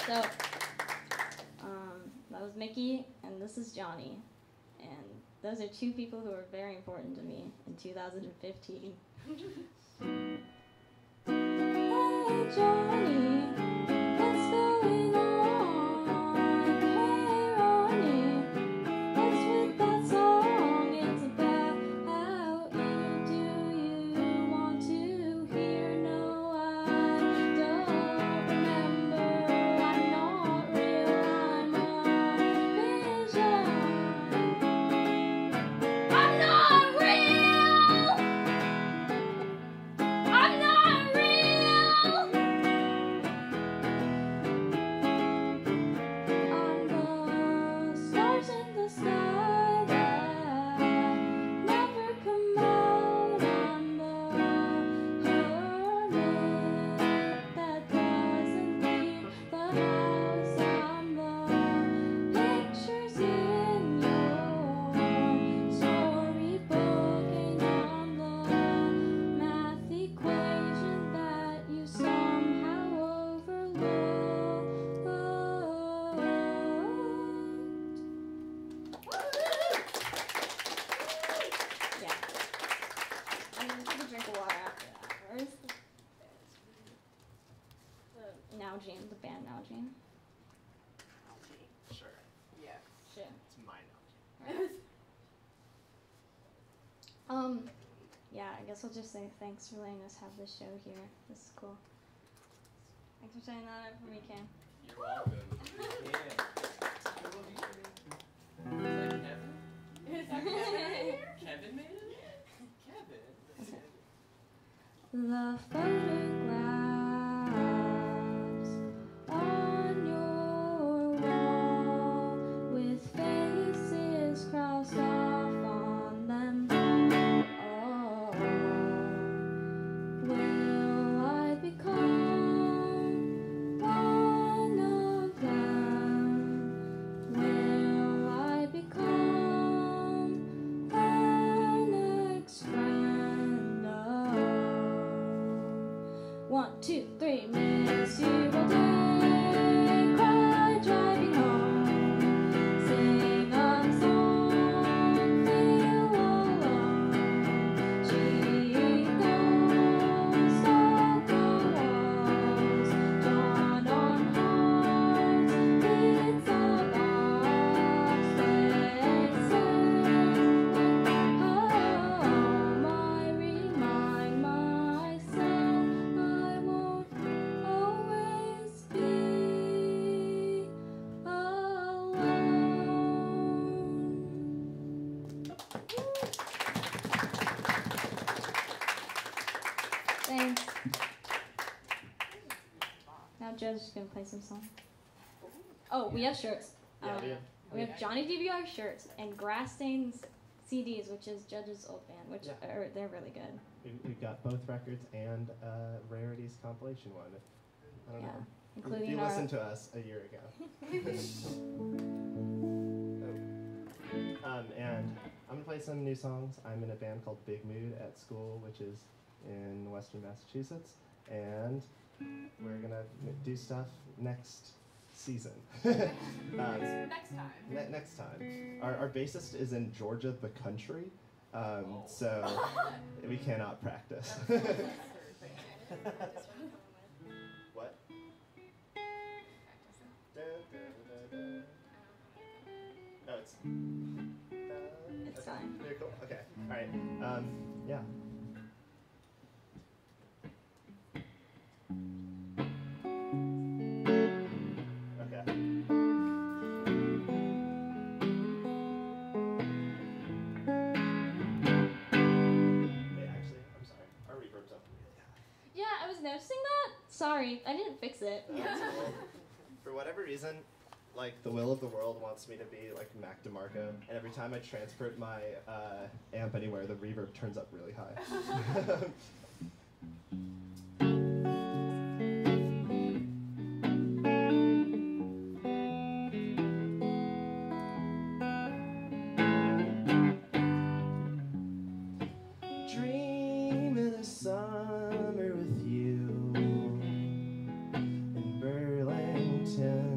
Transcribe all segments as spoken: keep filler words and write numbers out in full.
So, um, that was Mickey, and this is Johnny. And those are two people who are very important to me in two thousand fifteen. Hey, Johnny, what's going on? Hey, Ronnie, what's with that song? It's about how you do you want to hear? No, I don't remember. I'm not real, I'm a vision. I'm not real! I'm not real! I'm the stars in the sky that never come out. I'm the hermit that doesn't leave the house. I'm the pictures in your storybook, and I'm the math equation that you somehow overlooked. Yeah. I'm gonna take a drink of water after that. Where's the, the Nalgene, the band Nalgene? Sure. Yeah. Shit. It's my knowledge. Um, yeah, I guess we'll just say thanks for letting us have this show here. This is cool. Thanks for saying that for me, Cam. You're welcome. Yeah. Is that Kevin? Kevin made it? Kevin? The photographs on your wall with faces crossed off on them. Oh, will I become one of them? Will I become an ex-friend of? One, two, three, miss you all day, cry driving home, sing a song, feel alone. She goes, stalk the walls, drawn on hearts, it's a box, faces at home. I remind myself I won't always be alone. Thanks. Now Joe's just gonna play some songs. Oh, we have shirts. Yeah, Um, we have- we have Johnny D V R shirts and Grass Stains C Ds, which is Judge's old band, which Yeah. are they're really good. We, we've got both records and uh, Rarities compilation one. I don't Yeah, know. including if you our- listened to us a year ago. Oh. Um, and I'm gonna play some new songs. I'm in a band called Big Mood at school, which is in Western Massachusetts, and we're gonna m- do stuff next season. um, Next time. Ne- next time. Our, our bassist is in Georgia, the country, um, Oh. so we cannot practice. What? Da, da, da, da. Oh, it's. It's okay. fine. Very cool. Okay. All right. Um, yeah. Okay. Hey, actually, I'm sorry. Our reverb's up really high. Yeah, I was noticing that. Sorry, I didn't fix it. That's cool. For whatever reason, like the will of the world wants me to be like Mac DeMarco, and every time I transport my uh, amp anywhere, the reverb turns up really high. Dreaming of summer with you in Burlington.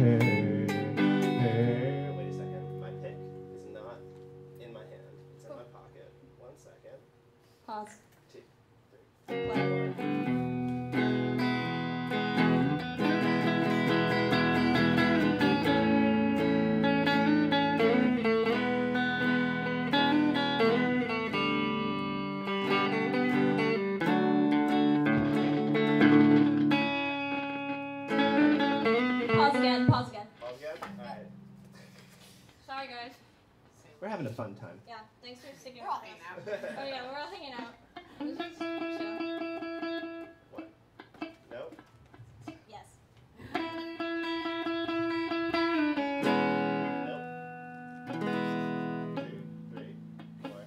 her, her. Wait a second. My pick is not in my hand. It's in my pocket. One second. Pause. Two, three, Play. Pause again, pause again. All good? Alright. Sorry, guys. We're having a fun time. Yeah, thanks for sticking We're all with hanging us. out. Oh yeah, we're all hanging out. This is chill. What? Nope. Yes. Nope. Two, three, four.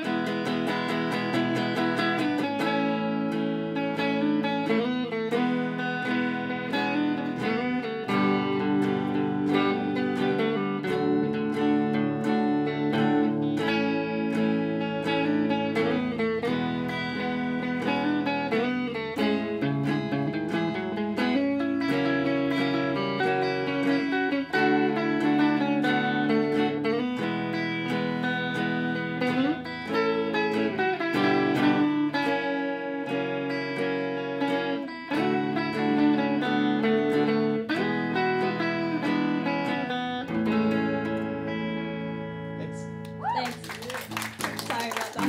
Thanks. Thanks. Sorry about that.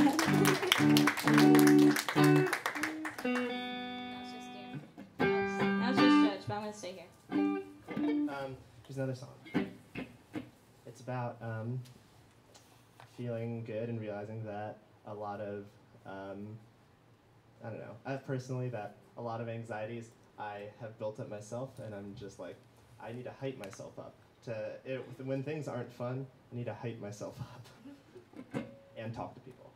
Now it's just you. Now it's just Judge, but I'm gonna stay here. Cool. Um, here's another song. It's about um, feeling good and realizing that a lot of, um, I don't know, I personally, that a lot of anxieties I have built up myself, and I'm just like, I need to hype myself up. To it, when things aren't fun, I need to hype myself up and talk to people.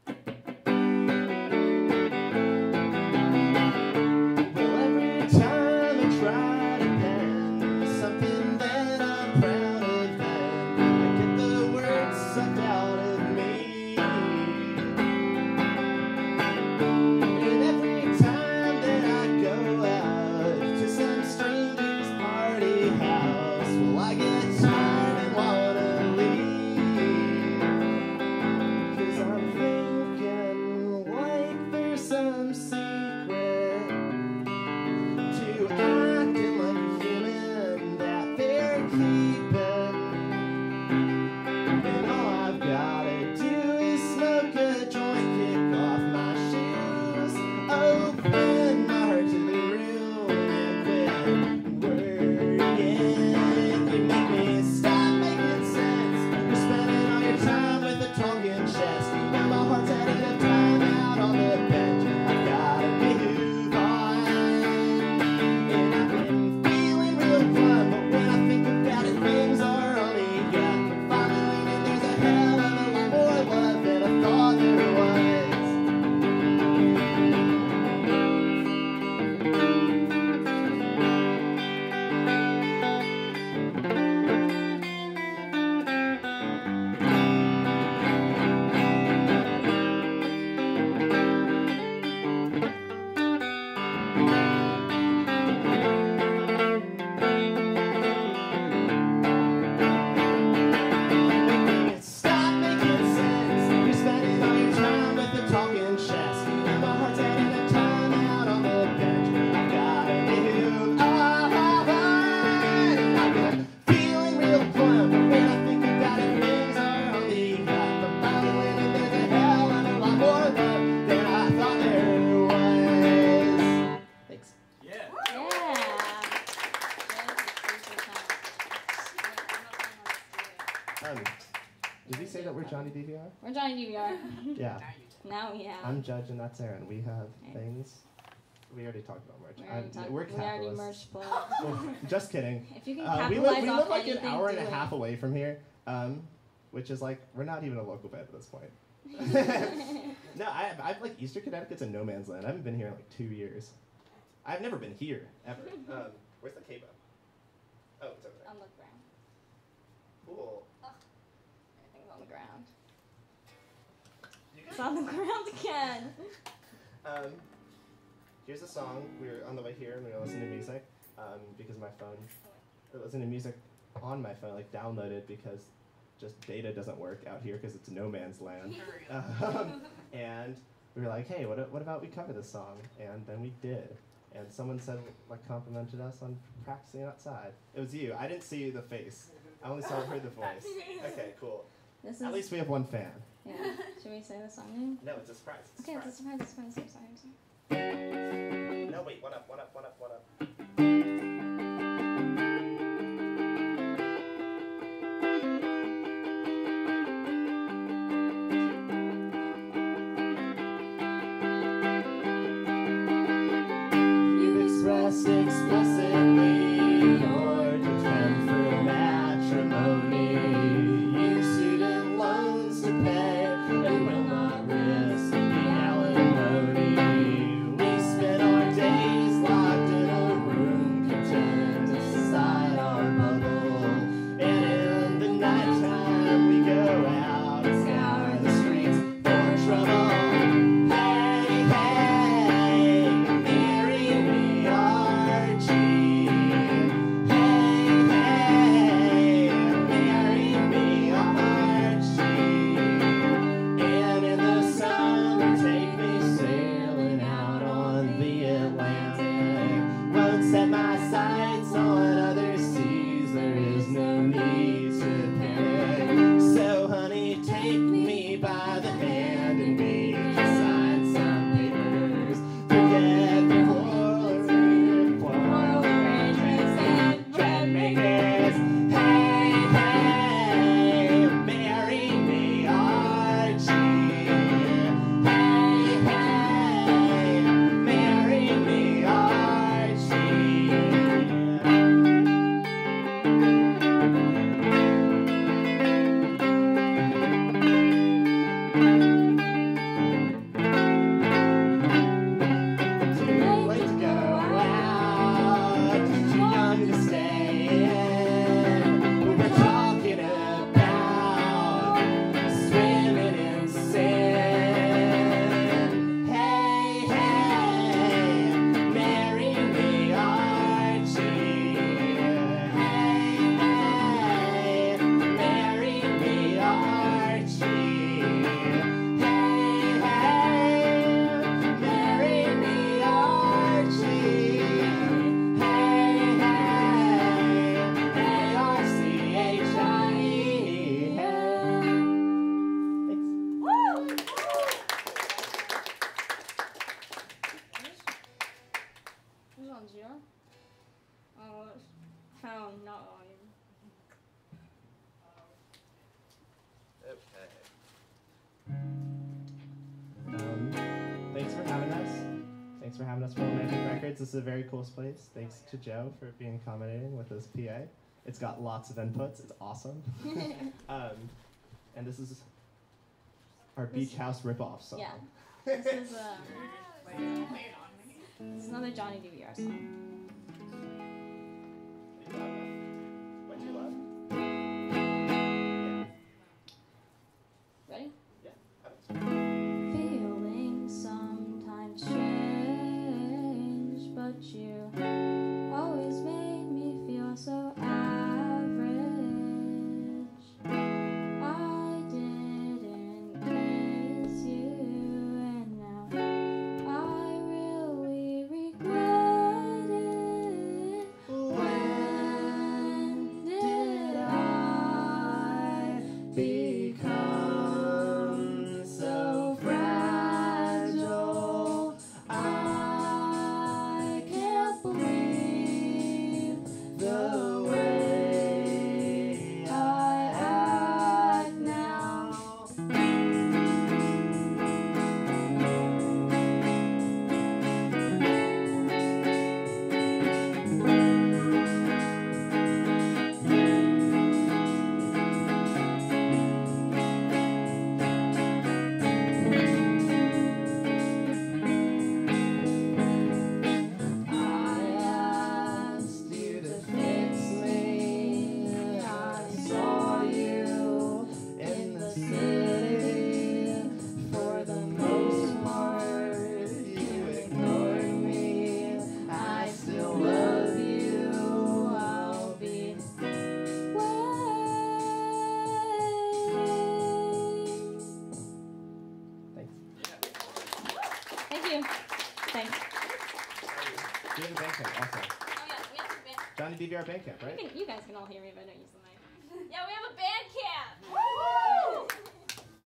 Well, every time I try to pen something that I'm proud of, then I get the words sucked out of me. And every time that I go out to some stranger's party house, well, I get tired and wanna leave. 'Cause I'm thinking like there's some secret to acting like a human that they're keeping. And all I've gotta do is smoke a joint, kick off my shoes, open my heart to the room, and quit worrying. You make me stop making sense. You're spending all your time with a talking chest. You know my heart's at a time out on the bench. I've gotta move on. And I've been feeling real glum, but when I think about it, things are only up. I'm finally learning there's a hell of a lot more love than I thought there was. Stop making sense. You're spending all your time with the talking chest. You know my heart's having a time out on the bench. I've gotta move on. I've been feeling real glum, but when I think about it, things are on the up. I'm finally learning there's a hell of a lot more love than I thought there was. Thanks. Yeah. Yeah. Um, did we say that we're Johnny D V R? We're Johnny D V R. Yeah. Now you do. Now we have. I'm Judge and that's Aaron. We have Okay. things. We already talked about merch. We already, I'm- talked, we're we already capitalists. merch plug. Well, just kidding. If you can Uh, we capitalize live, we off live like an anything, hour and do a it. half away from here, um, which is like, we're not even a local band at this point. No, I, I've like Eastern Connecticut's a no man's land. I haven't been here in like two years. I've never been here, ever. Um, where's the capo? Oh, it's over there. On the ground. Cool. Everything's on the ground. You It's on the ground again. Um, here's a song. We were on the way here and we were listening to music um, because my phone or listening to music on my phone, like downloaded, because just data doesn't work out here because it's no man's land. Um, and we were like, hey, what, what about we cover this song? And then we did. And someone said, like, complimented us on practicing outside. It was you. I didn't see the face. I only saw heard the voice. Okay, cool. This At is, least we have one fan. yeah. Should we say the song name? No, it's a surprise. It's a Okay, it's a surprise. surprise, it's a surprise. I'm sorry, I'm sorry. No, wait, one up, one up, one up, one up. You've expressed explicitly your contempt for matrimony. You student loans to pay and will not risk the alimony. We spend our days locked in a room, content inside our bubble. And in the nighttime we go out and scour the streets for trouble. Hey, hey, marry me, Archie. Hey, hey, marry me, Archie. And in the summer take me sailing out on the Atlantic. Won't set my sights on other seas, there is no need to panic. So honey, take me by the hand and we can sign some papers. Forget the quarrel, quarrel arrangements and dread makers. Hey, hey, marry me, Archie. Hey, hey, marry me, Archie. Too late to go out, too young to stay in. We're talking about swimming in sin. Hey, hey, marry me, Archie. Hey, hey, marry me, Archie. Hey, hey, marry me, Archie. Hey, hey, A R C H I E. Thanks. Who's on zero? Oh, it's pound, not volume. Okay. Um, thanks for having us. Thanks for having us for Willimantic Records. This is a very cool place. Thanks to Joe for being accommodating with his P A. It's got lots of inputs. It's awesome. um, and this is our This- Beach House ripoff song. Yeah. This is uh, Play it on me. this is another Johnny D V R song. What you love? Ready? Yeah. Feeling sometimes strange, but you always made me feel so average. I didn't kiss you, and now I really regret it. you. Thanks. Do you have a Bandcamp also? Oh yeah, we have a band. Johnny D V R Bandcamp, You, right? can, you guys can all hear me if I don't use the mic. Yeah, we have a band camp.